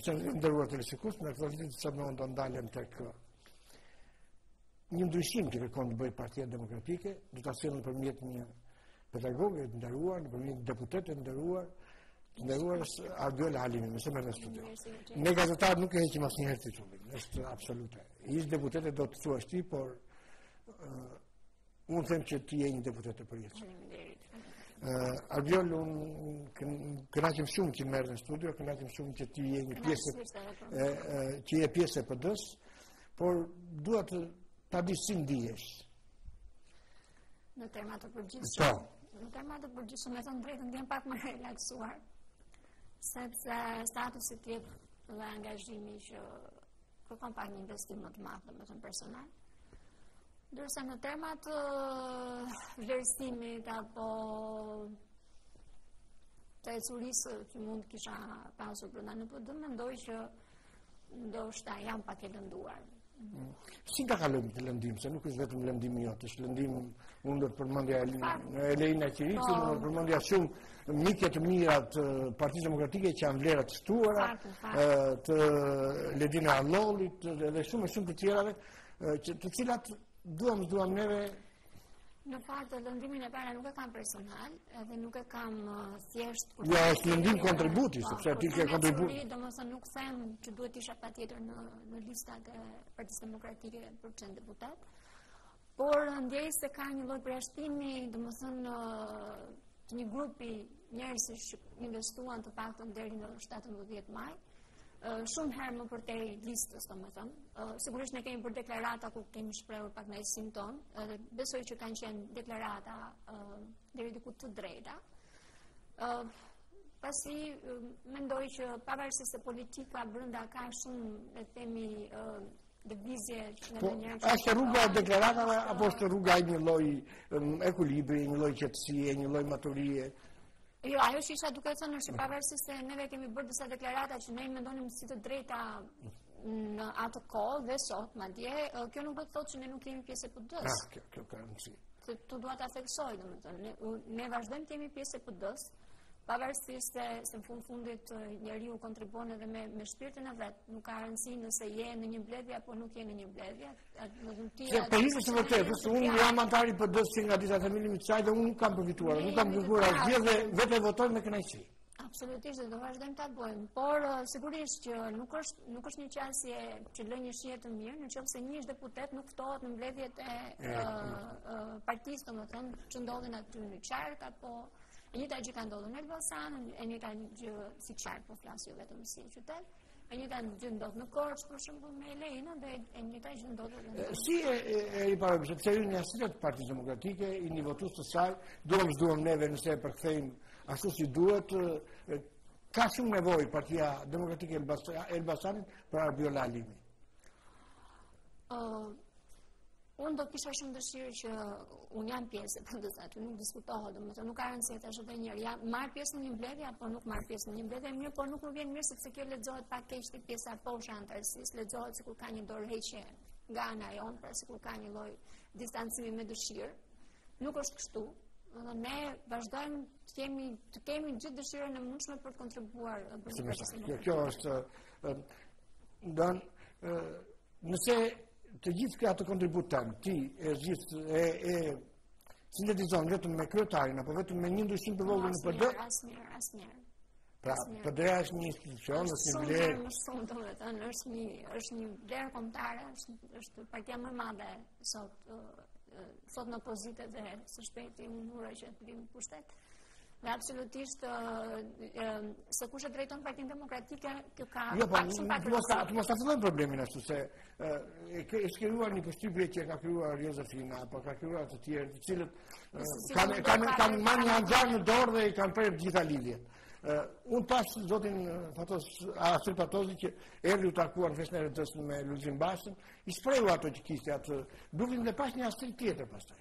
që ndërruar të lesikus, në këtë rritë që më do ndalem të një ndryshim që kërkon të bëjë Partia Demokratike, do të asjenë përmjet një pedagogë të ndëruar, përmjet deputetë të ndëruar është Arbiola Halimi, mëse me në studio. Ne gazetarë nuk e heqim asë njëherë titullin, është absolute. Ishtë deputete do të thua shti, por unë them që ti je një deputete për jetë. Arbiol, unë kënaqem shumë që merë në studio, kënaqem shumë që ti je një pjesë e PD-s, por duhet ta di si ndihesh. Në tema të përgjithshme. Në tema të përgjithshme, me thënë drejtën, ndjen pak më relaksuar, sepse statusit jep dhe angazhimi që kërkon pak një investim më të madh, domethënë personal. Ndërsa në tema të vlerësimit apo të ecurisë që mund kisha pasur brenda në PD, mendoj që ndoshta jam pak e lënduar. Si ka kalojmë të lëndim, se nuk është vetëm lëndimi jotë, është lëndim unë do të përmendja Elena Qirici, unë do të përmendja shumë miqe të mira të Partisë Demokratike që janë vlera të shtuara, të Ledina Allollit dhe shumë të tjerave, të cilat duam neve. Në fakt, lëndimin e para nuk e kam personal, edhe nuk e kam thjesht... Ja, është lëndim kontributi, sepse ti ke kontributi. Domethënë nuk them që duhet isha patjetër në listat e Partisë Demokratike për qenë deputat, por ndjej se ka një lloj përjashtimi, domethënë të një grupi njerëzish që investuan të paktën deri në 17 maj, shumë herë më përtej listës, domethënë. Sigurisht ne kemi për deklarata ku kemi shprehur pak kënaqësinë tonë, edhe besoj që kanë qenë deklarata deri diku të drejta. Pasi mendoj që pavarësisht se politika brenda ka shumë, le të themi, lëvizje që në njerëz. Është rruga e deklaratave apo është rruga e një lloj ekuilibri, një lloj qetësie, një lloj maturie? Jo, ajo që isha duke thënë është që pavarësisht se neve kemi bërë disa deklarata që ne i mendonim si të drejta në atë kohë dhe sot, madje, kjo nuk do të thotë që ne nuk kemi pjesë e PD-s. Kjo ka rëndësi. Tu dua ta theksoj, domethënë, ne vazhdojmë të jemi pjesë e PD-s, pavarësisht se në fundit njeriu kontribuon edhe me shpirtin e vet, nuk ka rëndësi nëse je në një mbledhje apo nuk je në një mbledhje. Po ishte së vërtetë, se unë jam antar i PD-s që nga dita themelimit të saj dhe unë nuk kam përfituar, nuk kam përfituar asgjë dhe vetë votoj me kënaqësi. Absolutisht, dhe do vazhdojmë ta bëjmë, por sigurisht që nuk është një qasje që lë një shije të mirë, nëse një deputet nuk ftohet në mbledhjet e partisë, domethënë, që ndodhin aty në qark apo e njëjta gjë ka ndodhur në Elbasan, e njëjta gjë si qark, po flas jo vetëm si qytet, e njëjta gjë ndodh në Korçë për shembull me Elenën dhe e njëjta gjë ndodh në Si e riparojmë, sepse ju një asociat Partisë Demokratike, i një votues të saj, duam neve nëse e përkthejmë ashtu si duhet, ka shumë nevojë Partia Demokratike Elbasanit për Arbiola Halimi. Unë do kisha shumë dëshirë që unë jam pjesë e PD-s aty, nuk diskutohet, domethënë nuk ka rëndësi tash edhe një herë, marr pjesë në një mbledhje apo nuk marr pjesë në një mbledhje mirë, por nuk më vjen mirë sepse kjo lexohet pak keq te pjesa poshtë e antarësisë, lexohet sikur ka një dorëheqje nga ana jon, pra sikur ka një lloj distancimi me dëshirë. Nuk është kështu. Ne vazhdojmë të kemi gjithë dëshirën e mundshme për të kontribuar për kjo është nëse të gjithë këta të kontributan, ti e sintetizon vetëm me kryetarin, apo vetëm me një ndryshim të vogël në PD? Asnjëherë. Pra, PD është një institucion, është një vlerë. Më shumë, domethënë, është një vlerë kombëtare, është partia më e madhe sot në opozitë dhe së shpejti unë uroj që të vim pushtet. Dhe absolutisht se kush e drejton Partinë Demokratike, kjo ka shumë pak rëndësi. Mos ta fillojmë problemin ashtu se e krijuar një përshtypje që ka krijuar Jozefina apo ka krijuar të tjerë, të cilët kanë marrë një anxhar në dorë dhe i kanë prerë gjitha lidhjet. Unë pas zotin Astrid Patozi që erdhi u takuar në festën e RT-s me Lulzim Bashën, i shprehu ato që kishte atë dukin dhe pas një Astrid tjetër pastaj.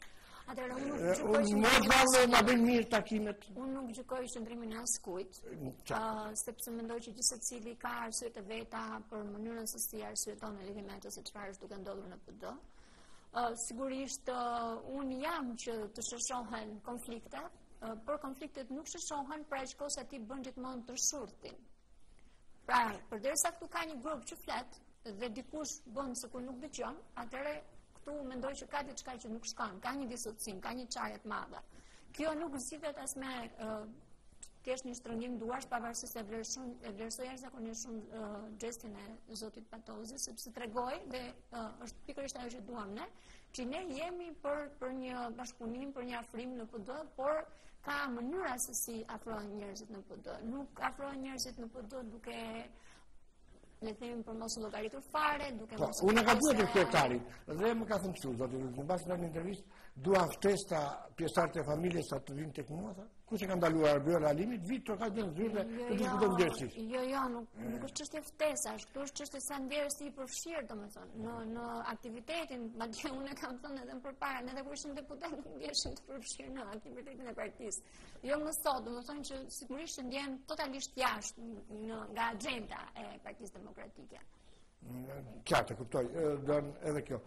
Unë na bëjnë mirë takimet. Unë nuk gjykoj qëndrimin e askujt, sepse mendoj që gjithë secili ka arsyet e veta për mënyrën se si arsyeton në lidhje me atë se çfarë është duke ndodhur në PD. Sigurisht unë jam që të shëshohen konfliktet, por konfliktet nuk shëshohen për aq kohë sa ti bën gjithmonë të shurtin. Pra, përderisa këtu ka një grup që flet dhe dikush bën se kur nuk dëgjon, atëherë këtu mendoj që ka diçka që nuk shkon, ka një disociim, ka një çarje të madhe. Kjo nuk zgjidhet as me thjesht një shtrëngim duarsh, pavarësisht se vlerësoj jashtëzakonisht shumë gestin e zotit Patozi, sepse tregoi dhe është pikërisht ajo që duam ne, që ne jemi për një bashkëpunim, për një afrim në PD, por ka mënyra se si afrohen njerëzit në PD. Nuk afrohen njerëzit në PD duke le të themi për mos u llogaritur fare, duke mos. Unë ka duhet të kryetarit, dhe më ka thënë kështu, zoti, në bazë të një intervistë, dua ftesta pjesëtarët e familjes sa të vinë tek mua, tha. Kush e ka ndaluar Bjorn Alimit, Viktor ka dhënë zyrë të diskutojmë ndërësisht. Jo, nuk është çështje ftesash, këtu është çështje sa ndjerësi i përfshirë, domethënë, në aktivitetin, madje unë kam thënë edhe më përpara, edhe kur ishim deputet nuk ndjeshim të përfshirë në aktivitetin e partisë. Jo më sot, domethënë që sigurisht që ndjen totalisht jashtë nga agjenda e Partisë Demokratike. Qartë, kuptoj, don edhe kjo.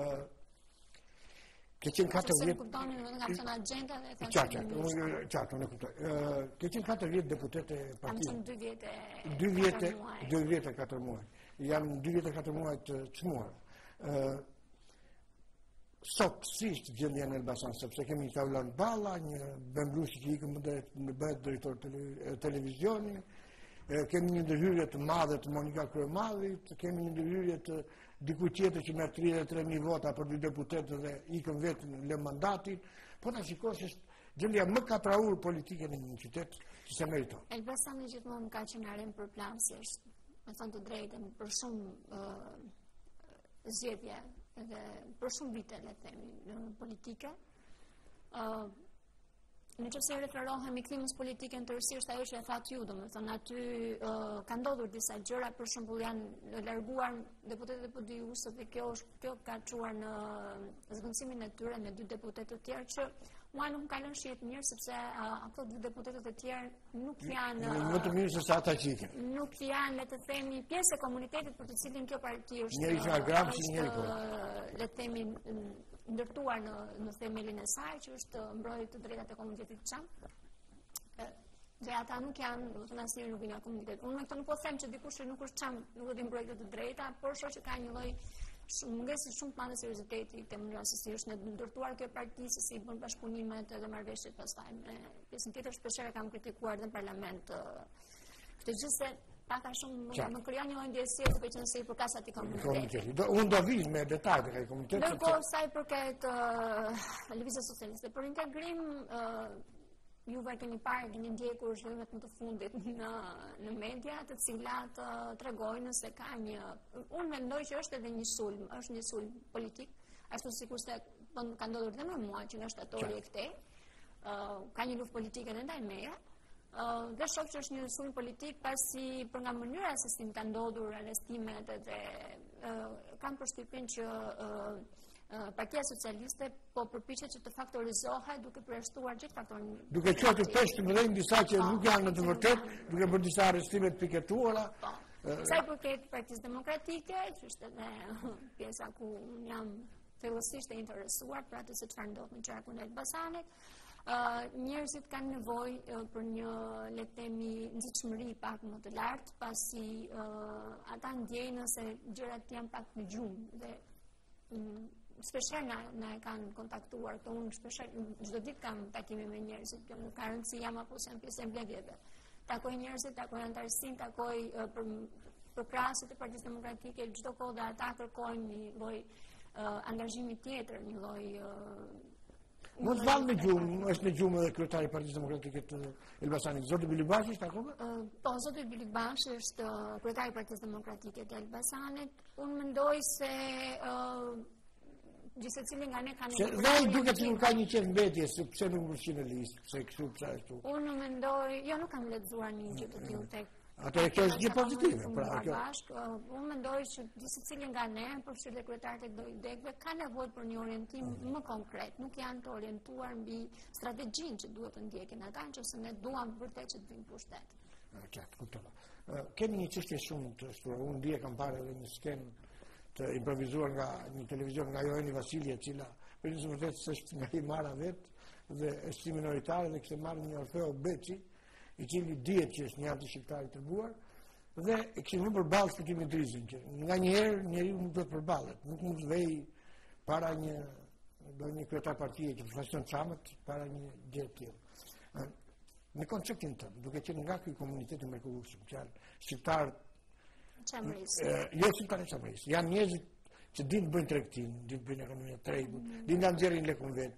Ke qenë 4 vjet. Qartë, unë kuptoj. Ke qenë 4 vjet deputete e partisë. Kam qenë 2 vjet. 2 vjet e 4 muaj. Jam 2 vjet e 4 muaj të çmuar. Sot si është gjendja në Elbasan, sepse kemi një Taulan Balla, një Bemblushi që ikën në bëhet drejtor televizioni, kemi një ndërhyrje të madhe të Monika Kryemallit, kemi një ndërhyrje të diku tjetër që merr 33.000 vota për 2 deputetë dhe ikën vetë në lë mandatin, po ta shikosh është gjendja më katraur politike në një qytet që se meriton. Elbasani gjithmonë ka qenë arem për plasjesh, me thënë të drejtën, për shumë zgjedhje edhe për shumë vite, le të themi, në politike. Në që se referohemi klimës politike në tërësisht ajo që e thatë ju, domethënë aty ka ndodhur disa gjëra, për shembull janë larguar deputetët e PD-s dhe kjo ka çuar në zgënsimin e tyre me 2 deputetë të tjerë që mua nuk ka lënë shihet mirë sepse ato 2 deputetët e tjerë nuk janë më të mirë se sa ata që ikën. Nuk janë, le të themi, pjesë e komunitetit për të cilin kjo parti është. Njëri që agram si njëri po. Le të themi ndërtuar në themelin e saj, që është mbrojtja të drejtat e komunitetit çam. Dhe ata nuk janë, domethënë asnjëri nuk vjen nga komuniteti. Unë me këtë nuk po them që dikush që nuk është çam nuk do të mbrojtë të drejta, por shoh që ka një lloj mungesë shumë të madhe serioziteti te mënyra se si është ndërtuar kjo parti, se si bën bashkëpunimet edhe marrëveshjet pastaj me pjesën tjetër. Shpeshherë kam kritikuar edhe në parlament këtë gjë se paka shumë më krijon një ndjesie duke qenë se i përkas atij komuniteti. Unë do vi me detajet e komunitetit. Ndërkohë sa i përket Lëvizjes Socialiste, për integrim juve keni parë, keni ndjekur zhvillimet më të fundit në media, të cilat tregojnë se ka një, unë mendoj që është edhe një sulm, është një sulm politik, ashtu sikur se ka ndodhur dhe më mua që nga shtatori e këtej, ka një luftë politike edhe ndaj meja, dhe shoh që është një sulm politik pasi për nga mënyra se si ka ndodhur arrestimet edhe kam përshtypjen që Partia Socialiste po përpiqet që të faktorizohet duke përjashtuar gjithë faktorin. Duke qenë pesh të mëdhenj disa që nuk janë në të vërtetë, duke bërë disa arrestime të piketuara. Sa i përket Partisë Demokratike, që është edhe pjesa ku jam thellësisht e interesuar për atë se çfarë ndodh në qarkun e Elbasanit, njerëzit kanë nevojë për një, le të themi, nxitshmëri pak më të lartë, pasi ata ndjejnë se gjërat janë pak në gjumë dhe shpeshherë na e kanë kontaktuar, të unë shpeshherë çdo ditë kam takime me njerëzit, nuk ka rëndësi jam apo jam pjesë e mbledhjeve. Takoj njerëzit, takoj antarësinë, takoj përkrahasit e Partisë Demokratike, çdo kohë dhe ata kërkojnë një lloj angazhimi tjetër, një lloj Mos vallë në gjumë, është në gjumë edhe kryetari i Partisë Demokratike të Elbasanit. Zoti Bilibashi është akoma? Po, zoti Bilibashi është kryetari i Partisë Demokratike të Elbasanit. Unë mendoj se gjithsecili nga ne kanë dhe ai duket se nuk ka një qenë mbetje, sepse nuk përfshin në listë, pse kështu, pse ashtu. Unë mendoj, jo nuk kam lexuar një gjë të tillë tek. Atë kjo është gjë pozitive, pra kjo. Unë mendoj që gjithsecili nga ne, përfshirë dhe kryetarët e DEG-ve, ka nevojë për një orientim më konkret, nuk janë të orientuar mbi strategjinë që duhet të ndjekin ata, nëse ne duam vërtet që të vinë pushtet. Qartë, kuptova. Kemi një çështje shumë të shtuar. Unë dje kam parë edhe një skenë të improvizuar nga një televizion nga Joeni Vasilje, e cila për një vërtet s'është nga i marra vetë dhe është si minoritare dhe kishte marrë një Orfeo Beçi, i cili dihet që është një anti-shqiptar i treguar Dhe e kishim vënë përballë Shpëtimin e Drizin, që nga njëherë njeriu nuk do të përballet, nuk mund të vej para një kryetar partie që përfaqëson çamët para një gjë të tillë. Në konceptin tënd, duke qenë nga ky komunitet i mrekullueshëm, që janë shqiptarë jo shqiptarë çamërisë, janë njerëz që dinë të bëjnë tregtin, dinë të bëjnë ekonominë e tregut, dinë ta nxjerrin lekun vet.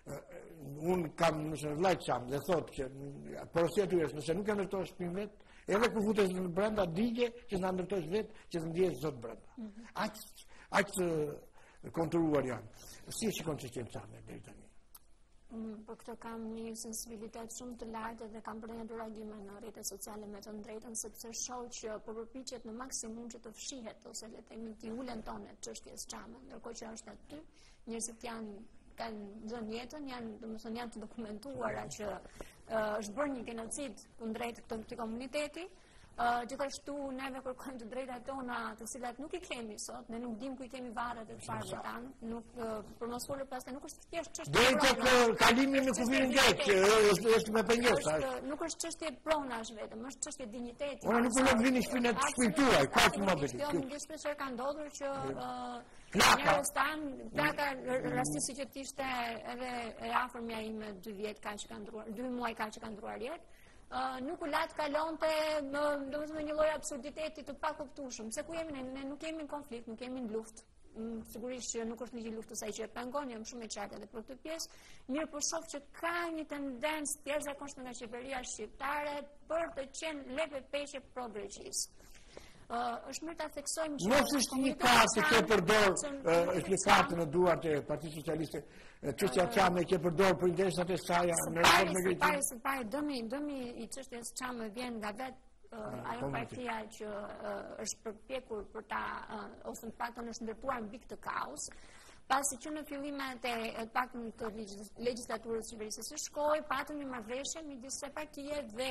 Unë kam nëse vllaj çam dhe thotë që porosia e tyre nëse nuk e ndërtosh shtëpinë vet, edhe kur futesh në brenda digje që ta ndërtosh vet, që të ndihesh zot brenda. Aq konturuar janë. Si e shikon çështjen çame deri tani? Për këtë kam një sensibilitet shumë të lartë dhe kam bërë reagime në rrjetet sociale me të drejtën, sepse shoh që përpiqet në maksimum që të fshihet ose le të themi të ulen tonë çështjes çame, ndërkohë që është aty njerëzit kanë dhënë jetën, janë të dokumentuara që është bërë një genocid kundrejt këtij komuniteti. Gjithashtu neve kërkojmë të drejtat tona, të cilat nuk I kemi sot, ne nuk dim ku I kemi varret e çfarëve tan, nuk për mos folur pastaj nuk është thjesht çështje. Deri tek kalimi në kufirin grek, është me pengesë. Nuk është çështje pronash vetëm, është çështje dinjiteti. Ora nuk do të vini shpinën e shpirtuaj, ka të më bëj. Kjo shpesh ka ndodhur që njerëz plaka rastisi që ishte edhe e afërmja ime 2 vjet kaq që ka ndruar, 2 muaj kaq që ka ndruar jetë. Nuk u lat kalonte domethënë një lloj absurditeti të pakuptueshëm. Se ku jemi ne nuk kemi në konflikt, nuk kemi në luftë. Sigurisht që nuk është një luftës ai që e pengon, jam shumë e qartë edhe për këtë pjesë. Mirë, po shoh që ka një tendencë të jashtëzakonshme nga qeveria shqiptare për të qenë lepe peqe pro Greqisë. Është mirë ta theksojmë që mos është një kartë që përdor, është një kartë në duart e Partisë Socialiste, çështja çame që përdor për interesat e saj në raport me Greqinë. Së pari dëmi I çështjes çame vjen nga vetë ajo partia që është përpjekur për ta ose në paktën është ndërtuar mbi këtë kaos. Pasi që në fillimet e paktën të legjislaturës së qeverisë së shkoi, patëm një marrëveshje midis së partie dhe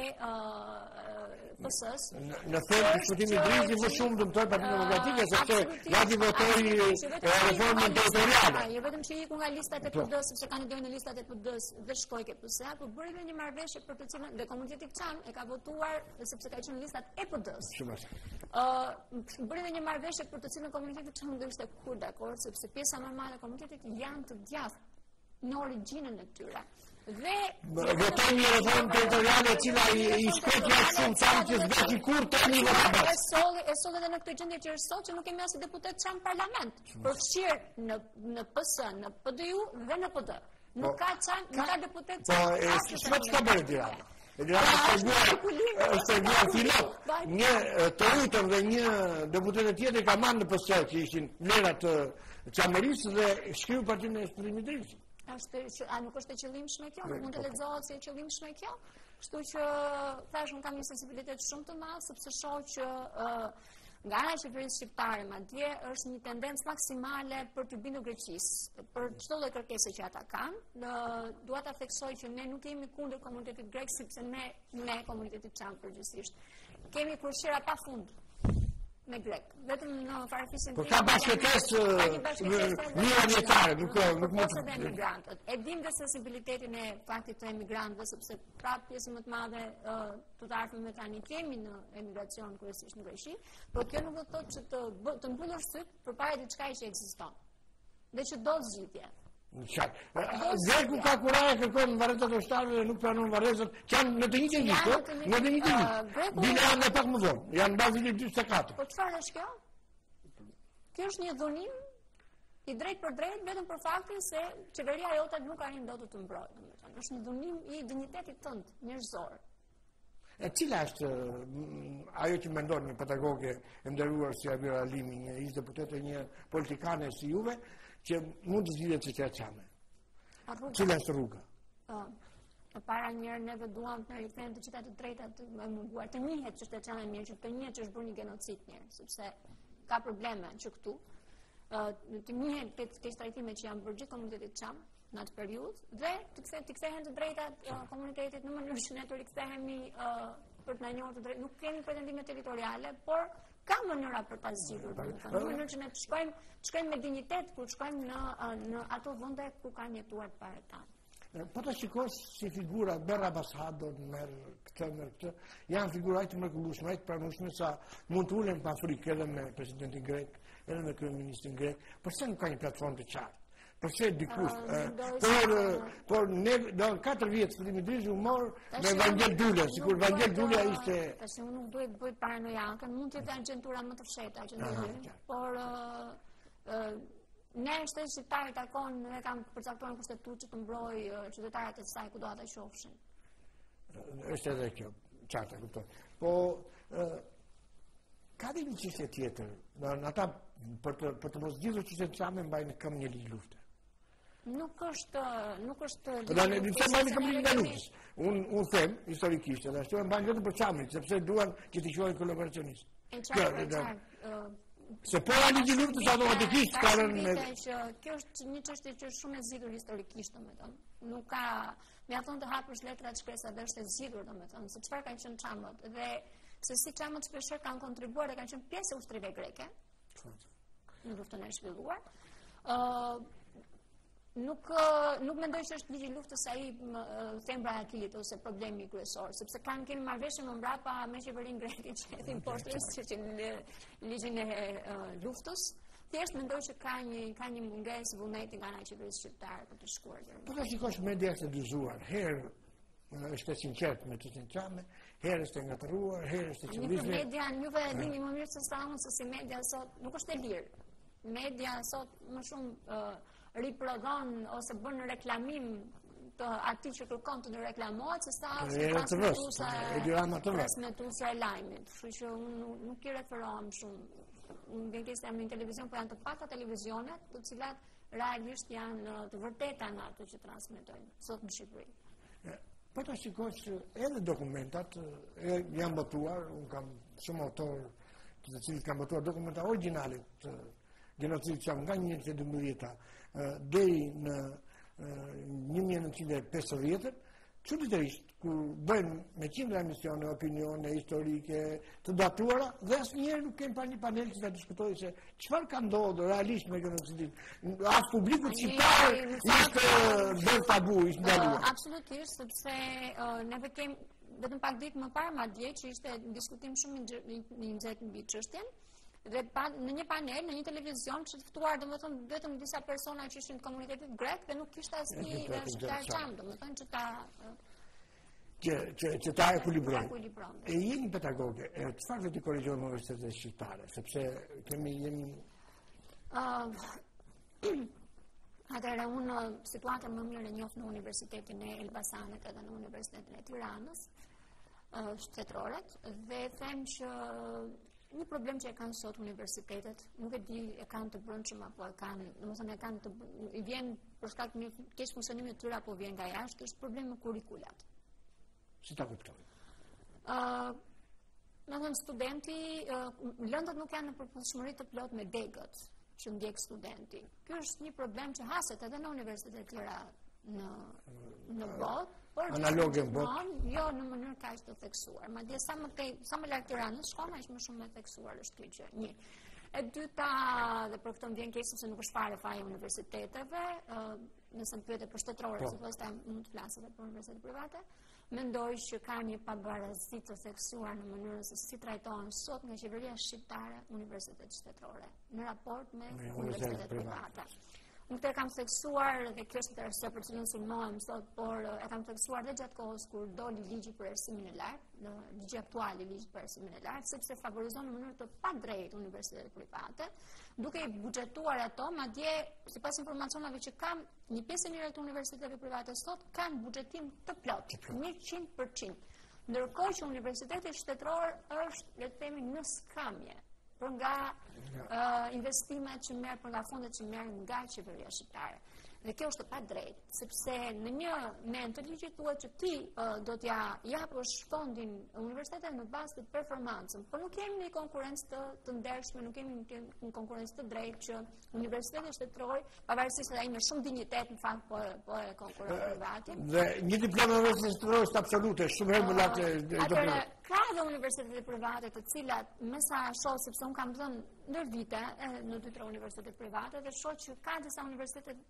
PS-s. Në fakt diskutimi Drizi më shumë dëmtoi Partinë Demokratike sepse gati votoi reformën territoriale. Jo vetëm që iku nga listat e PD-s sepse kandidoi në listat e PD-s dhe shkoi ke PS-a, por bëri edhe një marrëveshje për të cilën dhe komuniteti Çam e ka votuar sepse ka qenë listat e PD-s. Bëri edhe një marrëveshje për të cilën komuniteti Çam do ishte kur dakord sepse pjesa normale e komunitetit janë të djathtë në origjinën e tyre. Dhe votoi një reformë territoriale e cila I shkret shumë çam që zgjati kur tani votat. E solli edhe në këtë gjendje që është sot që nuk kemi as deputet çam në parlament, përfshir në PS, në PDU dhe në PD. Nuk ka çam, nuk ka deputet çam. Po, çfarë ka bërë Tirana? Është një pilot, një të rritëm dhe një deputet tjetër ka marrë në PS që ishin vlerat të çamerisë dhe shkriu Partinë e Shpëtimit të Drizit. Nuk është e qëllimshme kjo, nuk mund të lexohet si e qëllimshme kjo. Kështu që thash unë kam një sensibilitet shumë të madh sepse shoh që nga ana e qeverisë shqiptare madje është një tendencë maksimale për të bindur Greqisë, për çdo lloj kërkese që ata kanë. Dua ta theksoj që ne nuk jemi kundër komunitetit grek sepse ne komunitetit Çam përgjithsisht kemi kurshera pafund me grek. Vetëm në parafisjen po ka bashkëtesë mirëvjetare, nuk mund të emigrantët. E dim dhe sensibilitetin e faktit të emigrantëve sepse pra pjesën më të madhe të ardhmëve tani kemi në emigracion kryesisht në Greqi, por kjo nuk do të thotë që të mbyllësh syt përpara diçka që ekziston. Dhe që do zgjidhje. Greku ka kuraje kërkojnë varrezat e ushtarëve dhe nuk pranon varrezat që janë në të njëjtën listë, në të njëjtën listë. Bile janë pak më vonë, janë bazë vitit 44. Po çfarë është kjo? Kjo është një dhunim I drejt për drejt vetëm për faktin se qeveria jote nuk arrin dot të mbrojë, domethënë. Është një dhunim I dinjitetit tënd njerëzor. E cila është ajo që mendon një pedagoge e nderuar si Amira Alimi, një ish deputete, një politikane si juve, që mund të zgjidhet çështja çame. Cila është rruga? E para njëherë neve duam të rikthejmë të gjitha të drejtat e munguar, të njihet çështja çame mirë, që të njihet që është bërë një genocid mirë, sepse ka probleme që këtu. Të njihet këto trajtime që janë bërë gjithë komunitetit Çam në atë periudhë dhe të kthehen të drejtat komunitetit në mënyrë që ne të rikthehemi për të na njohur të drejtë. Nuk kemi pretendime territoriale, por ka mënyra për ta zgjidhur, domethënë, në mënyrë që ne të shkojmë me dinjitet kur shkojmë në ato vende ku kanë jetuar para tanë. Po të shikosh si figura merr ambasador, merr këtë, janë figura aq të mrekullueshme, aq të pranueshme sa mund të ulen pa frikë edhe me presidentin grek, edhe me kryeministin grek, përse nuk ka një platformë të qartë? Përse dikush, por ne në 4 vjet fillimi Drizhi u mor me Vangel Dule, sikur Vangel Dule ishte. Tash unë nuk duhet bëj paranoiakën, mund të jetë agjentura më të fshehta që ndonjëherë, por ne shqiptarët takon ne kam përcaktuar në kushtetutë që të mbroj qytetarët e saj kudo ata qofshin. Është edhe kjo, qartë, kuptoj. Po ka dhe një çështje tjetër, ata për të mos gjithur çështjen çame mbajnë këm një ligj lufte. Nuk është ne mbajnë këm ligj luftës. Unë them historikisht, edhe ashtu e mbajnë vetëm për çamin, sepse duan që të quajnë kolaboracionistë. Se po ani një luftës automatikisht ka rënë. Kjo është një çështje që është shumë e zgjidhur historikisht, domethënë. Nuk ka mjafton të hapësh letrat shkresa dhe është e zgjidhur, domethënë, se çfarë kanë qenë çamët dhe se si çamët shpeshherë kanë kontribuar dhe kanë qenë pjesë e ushtrive greke në luftën e zhvilluar. Nuk mendoj që është ligji i luftës ai thembra e Akilit ose problemi kryesor, sepse kemi marrëveshje më mbrapa me qeverinë greke që hedhin poshtë ligjin e luftës. Thjesht mendoj që ka një mungesë vullneti nga ana e qeverisë shqiptare për të shkuar deri. Po ta shikosh media të dyzuar, herë është e sinqert me të çame, herë është e ngatëruar, herë është e qëndruar. Media juve e dini më mirë se sa unë se si media sot nuk është e lirë. Media sot më shumë riprodhon ose bën reklamim të atij që kërkon të reklamohet se sa transmetuese e lajmit. Kështu që unë nuk I referohem shumë. Unë vjen jam në televizion, po janë të pakta televizionet të cilat realisht janë të vërteta në ato që transmetojnë sot në Shqipëri. Po ta shikosh edhe dokumentat janë botuar, unë kam shumë autor të cilët kanë botuar dokumenta origjinale të genocidit që nga 1912 deri në 1950, çuditërisht kur bëjnë me qindra emisione opinione historike të datuara dhe asnjëherë nuk kemi parë një panel që ta diskutojë se çfarë ka ndodhur realisht me genocidin. As publiku shqiptar ishte bërë tabu, ishte ndaluar. Absolutisht, sepse ne kemi vetëm pak ditë më parë madje që ishte diskutim shumë I nxehtë mbi çështjen. Dhe në një panel, në një televizion që të ftuar domethënë vetëm disa persona që ishin në komunitetin grek dhe nuk kishte asnjë shqiptar çam, domethënë që ta ekuilibrojnë. E jeni pedagoge, çfarë do të korrigjojmë universitetet shqiptare, sepse jemi atëherë unë situatën më mirë e njoh në Universitetin e Elbasanit edhe në Universitetin e Tiranës, shtetërorët, dhe them që një problem që e kanë sot universitetet, nuk e di e kanë të brendshëm apo e kanë, domethënë e kanë I vjen për shkak të keq funksionimit të tyre apo vjen nga jashtë, është problemi me kurrikulat. Si ta kuptoj? Domethënë studenti, lëndët nuk janë në përputhshmëri të plotë me degët që ndjek studenti. Ky është një problem që haset edhe në universitetet e tjera në botë. Analoge në botë? Jo në mënyrë kaq të theksuar. Madje sa më larg Tiranës shkon, aq më shumë e theksuar është kjo gjë. Një. E dyta, dhe për këtë më vjen keq sepse nuk është fare faji I universiteteve, nëse më pyete për shtetërorë, sepse mund të flas edhe për universitete private, mendoj që ka një pabarazi të theksuar në mënyrën se si trajtohen sot nga qeveria shqiptare universitetet shtetërore në raport me universitetet private. Unë këtë kam theksuar dhe kjo është interesë për cilën sulmohem sot, por e kam theksuar dhe gjatë kohës kur doli ligji për erësimin e lartë, ligji aktual I ligjit për erësimin e lartë, sepse favorizon në mënyrë të padrejtë universitetet private, duke I buxhetuar ato, madje sipas informacionave që kam, një pjesë e mirë të universiteteve private sot kanë buxhetim të plotë, 100%. Ndërkohë që universiteti shtetëror është, le të themi, në skamje. Për nga investimet që merr, për nga fondet që merr nga qeveria shqiptare. Dhe kjo është pa drejtë, sepse në një mend të ligjit thuhet që ti do t'ja japësh fondin universitetet në bazë të performancës, por nuk kemi një konkurrencë të ndershme, nuk kemi një konkurrencë të drejtë që universitetet shtetëror, pavarësisht se ai me shumë dinjitet në fakt po e konkuron privatin. Dhe një diplomë universitete shtetërore është absolute, shumë herë më lart. Ka dhe universitete private të cilat, me sa shoh, sepse unë kam dhënë ndër vite në 2-3 universitete private dhe shoh që ka disa universitete që në fakt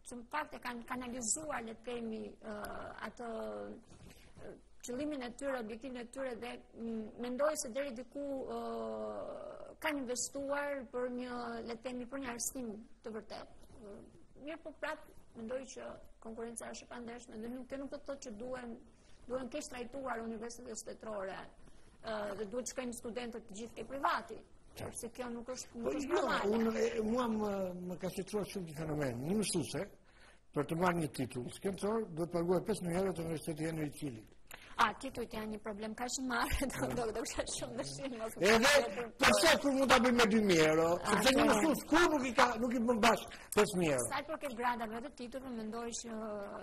prakte kanë kanalizuar, le të themi, atë qëllimin e tyre, objektivin e tyre dhe mendoj se deri diku kanë investuar për një, le të themi, për një arsim të vërtet. Mirë, po prapë mendoj që konkurenca është e pandeshme dhe nuk do të thotë që duhen keq trajtuar universitetet shtetërore dhe duhet shkojnë studentët të gjithë ke privati. Se kjo nuk është normale. Mua më ka shqetësuar shumë një fenomen. Një mësuese për të marrë një titull shkencor duhet paguar 5.000 euro të Universiteti Henry Qillit. Titujt janë një problem ka që marrë, do kisha shumë dëshirë. Edhe, përse kur mund të bëjmë me 2.000 euro, sepse një mësues kur nuk i bën bash 5.000 euro. Sa i përket gradave të titujve, mendoj që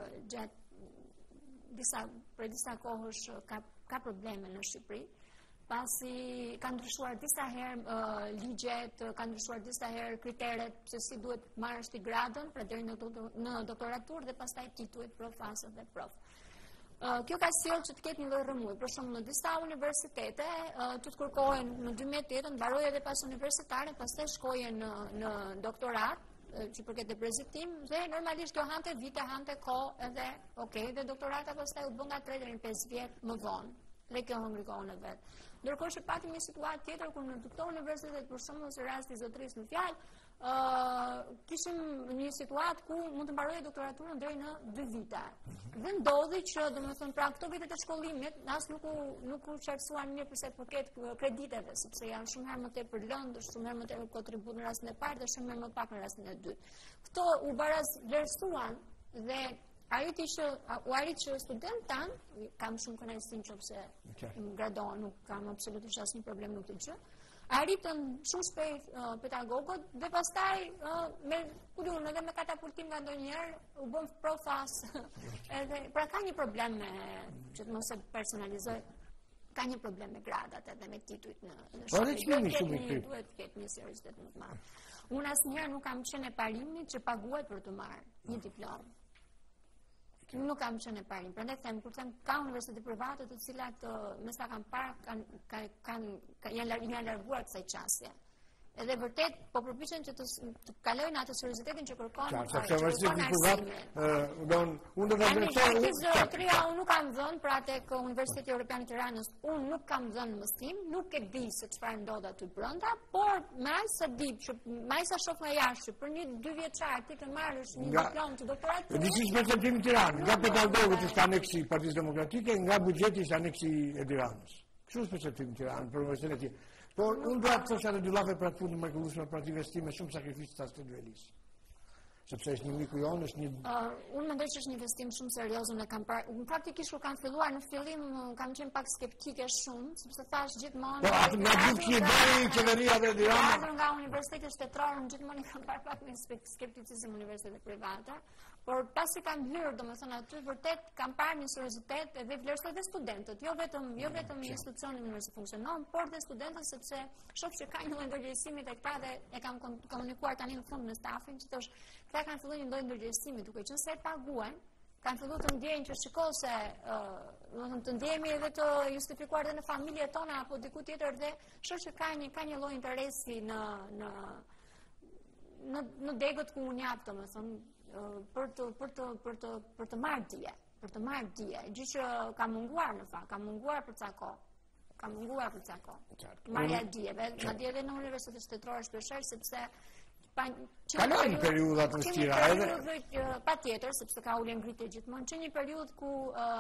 gjatë disa kohësh ka probleme në Shqipëri, pasi kanë ndryshuar disa herë ligjet, kanë ndryshuar disa herë kriteret se si duhet marrësh ti gradën, pra deri në doktoraturë dhe pastaj titujt profesor dhe prof. Kjo ka sjellë që të ketë një lloj rrëmuji. Për shembull, në disa universitete të kërkohen në 12 mbarojë edhe pas universitare, pastaj shkojen në doktorat, që përket e prezitim, dhe normalisht kjo hante vite, hante kohë edhe, dhe doktorata pastaj u bën nga 3 deri në 5 vjet më vonë. Dhe kjo hëngri kohën e vet. Ndërkohë që patëm një situatë tjetër ku në këto universitete, për shembull, si rasti zotërisë në fjalë, kishim një situatë ku mund të mbarojë doktoraturën deri në 2 vite. Dhe ndodhi që, domethënë, pra këto vite të shkollimit, as nuk u qartësuan mirë përsa i përket krediteve, sepse janë shumë herë më tepër lëndë, shumë herë më tepër kontribut në rastin e parë dhe shumë herë më pak në rastin e dytë. Këto u barazvlerësuan dhe u arrit që student tanë, kam shumë kënaqësinë qofse gradohen, nuk kam absolutisht asnjë problem nuk të gjë. Arritën shumë shpejt pedagogët dhe pastaj edhe me katapultim nga ndonjëherë u bën profas. Pra ka një problem që të mos e personalizoj, ka një problem me gradat edhe me titujt në shkollë. Duhet të ketë një seriozitet më të madh. Unë asnjëherë nuk kam qenë e parimit që paguaj për të marrë një diplomë. Nuk kam qenë e parim. Prandaj them, kur them ka universitete private të cilat me sa kanë parë janë larguar kësaj qasje. Edhe vërtet po përpiqen që të kalojnë atë seriozitetin që kërkon. Unë do të vërtetoj. Unë nuk kam dhënë pra tek Universiteti Evropian i Tiranës, unë nuk kam dhënë mësim, nuk e di se çfarë ndodh aty brenda, por me aq sa di, me aq sa shoh nga jashtë, për një 2 vjeçar ti të marrësh një diplomë të doktoratit. Disish me Qendrimin e Tiranës, nga pedagogët që kanë aneksi Partisë Demokratike, nga buxheti që aneksi e Tiranës. Kështu është Qendrimi i Tiranës për universitetin. Por unë do të thosha edhe dy llafe për atë punë mrekullueshme për atë investim me shumë sakrificë të Astrid Velis. Sepse është një miku jonë, është një unë mendoj që është një investim shumë serioz, unë kam parë. Unë praktikisht kur kam filluar në fillim kam qenë pak skeptike shumë, sepse thash gjithmonë nga gjithë deri qeveria dhe Tirana. Nga universitetet shtetërore gjithmonë kam parë pak me skepticizëm universitetet private. Por pasi kam hyrë, domethënë aty vërtet kam parë një seriozitet edhe vlerësoj dhe studentët, jo vetëm institucioni universitet funksionon, por dhe studentët sepse shoh që ka një lloj ndërgjegjësimi tek ta dhe e kam komunikuar tani në fund me stafin që thosh, këta kanë filluar një lloj ndërgjegjësimi duke qenë se paguajnë, kanë filluar të ndjejnë që shikoj se domethënë të ndjehemi edhe të justifikuar edhe në familjet tona apo diku tjetër dhe shoh që ka një lloj interesi në degët ku unë jap domethënë për të marrë dije, gjë që ka munguar në fakt, ka munguar për ca kohë. Marrja e dijeve, madje edhe në universitetet shtetërore shpeshherë sepse kalojnë periudha të vështira edhe patjetër sepse ka ulje ngritje gjithmonë, që një periudhë ku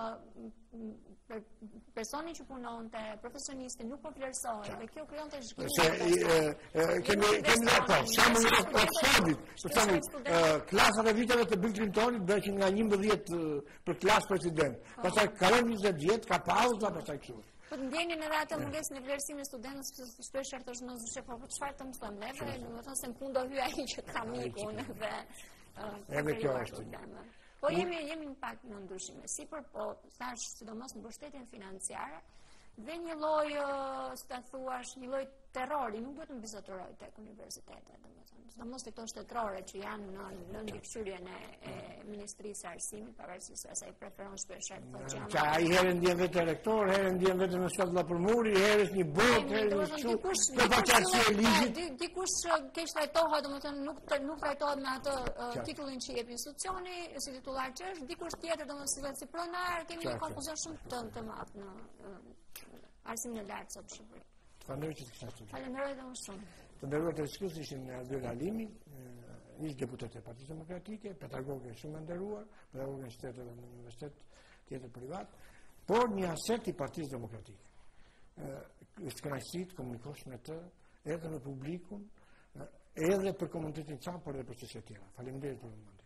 personi që punonte, profesionisti nuk po vlerësohej dhe kjo krijonte zhgënjë. Kemi ato, shembull klasat e viteve të Bill Clintonit bëhen nga 11 për klasë president. Pastaj kalon 20 vjet, ka pauza, pastaj kështu. Po të ndjenin edhe atë mungesën e vlerësimit të studentëve, sepse shpeshherë thosh në zgjuar po çfarë të mësojmë neve, domethënë se mund të hyj ai që ka mikun edhe kjo është. Po jemi në pak në ndryshime, sipër po thash sidomos në mbështetjen financiare, dhe një lloj, si ta thuash, një lloj terrori, nuk duhet të mbizotëroj tek universitetet, domethënë. Sidomos këto shtetërore që janë në mbikëqyrjen e Ministrisë së Arsimit, pavarësisht se ai preferon shpesh thotë që ai herë ndjen vetë rektor, herë ndjen vetë në shkolla për muri, herë është një bot, herë është kështu. Po paçarësi e ligjit. Dikush keq trajtohet, domethënë nuk trajtohet me atë titullin që jep institucioni, si titullar që është, dikush tjetër domethënë si pronar, kemi një konfuzion shumë të madh në arsimin e lartë sot në Shqipëri. Falenderoj që kisha studiuar. Falenderoj edhe unë shumë. Të nderuar televizionistë ishin Alvera Alimi, ish deputet e Partisë Demokratike, pedagogë shumë nderuar, pedagogë në universitet tjetër privat, por një aset i Partisë Demokratike. Është kënaqësi të komunikosh me të, edhe me publikun, edhe për komunitetin çam, por edhe për çështje tjera. Faleminderit për vëmendje.